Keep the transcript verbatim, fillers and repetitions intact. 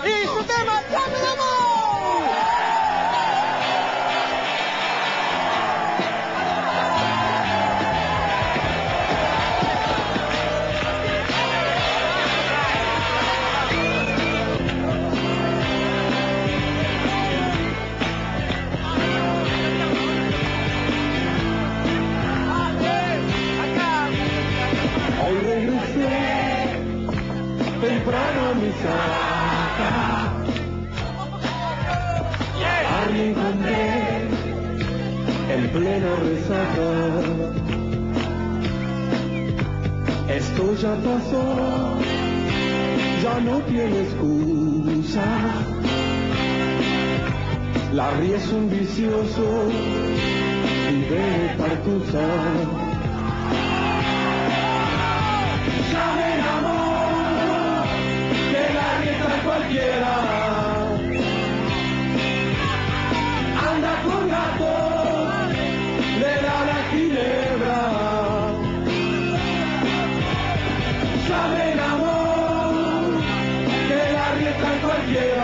y su tema Llame de amor. Hoy regresé temprano a mi casa, a mi encontré en plena resaca. Esto ya pasó, ya no tiene excusa. Larry es un vicioso y de Partusa. Llame de amor, que la rieta cualquiera. Anda con gato, le da la ginebra. Llame de amor, que la rieta cualquiera.